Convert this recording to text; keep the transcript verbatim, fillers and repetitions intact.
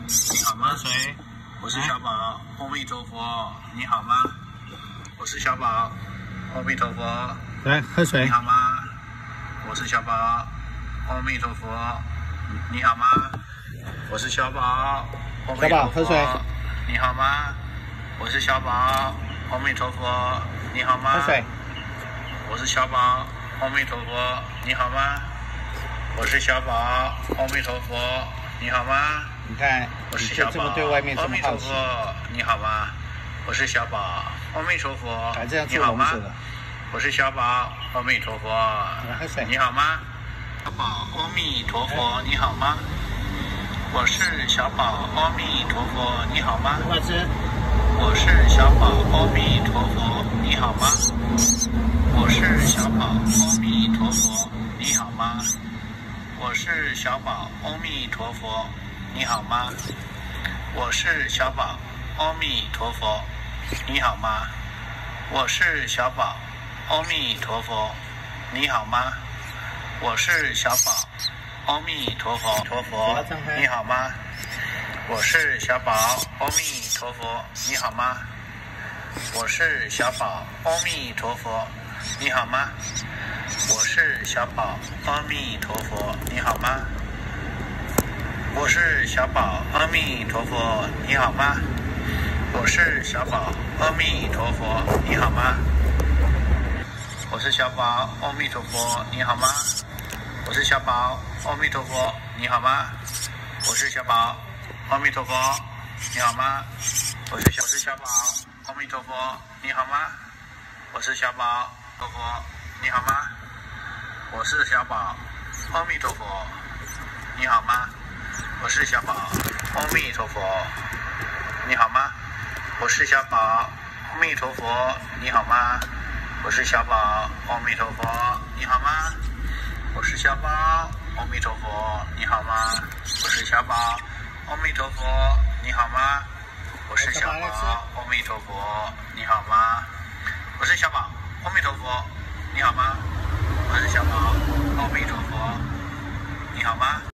你好吗？谁？我是小宝，阿弥陀佛，你好吗？我是小宝，阿弥陀佛。 来喝水。 你好吗？我是小宝，阿弥陀佛。你好吗？我是小宝，阿弥陀佛。 小宝喝水。 你好吗？我是小宝，阿弥陀佛。你好吗？ 喝水。 我是小宝，阿弥陀佛。你好吗？我是小宝，阿弥陀佛。你好吗？ 你看， 我是小宝， 这么对外面这么好奇。 你好吗？我是小宝，阿弥陀佛。 还这样你好吗？我是小宝，阿弥陀佛。 喝水。 你好吗？小宝，阿弥陀佛。你好吗？我是小宝，阿弥陀佛。你好吗？ 快吃。 我是小宝，阿弥陀佛。你好吗？我是小宝，阿弥陀佛。你好吗？我是小宝，阿弥陀佛。你好吗？我是小宝，阿弥陀佛。你好吗？我是小宝，阿弥陀佛。你好吗？我是小宝，阿弥陀佛。陀佛，你好吗？我是小宝，阿弥陀佛。你好吗？我是小宝，阿弥陀佛。你好吗？我是小宝，阿弥陀佛。你好吗？我是小宝，阿弥陀佛。你好吗？我是小宝，阿弥陀佛。你好吗？我是小宝，阿弥陀佛。你好吗？我是小宝，阿弥陀佛。你好吗？我是小宝，阿弥陀佛。你好吗？我是小我是小宝，阿弥陀佛。你好吗？我是小宝，陀佛。你好吗？我是小宝，阿弥陀佛。你好吗？我是小宝，阿弥陀佛。你好吗？我是小宝，阿弥陀佛。你好吗？我是小宝，阿弥陀佛。你好吗？我是小宝，阿弥陀佛。你好吗？我是小宝，阿弥陀佛。你好吗？我是小宝，阿弥陀佛。你好吗？我是小宝，阿弥陀佛。你好吗？我是小宝，阿弥陀佛。你好吗？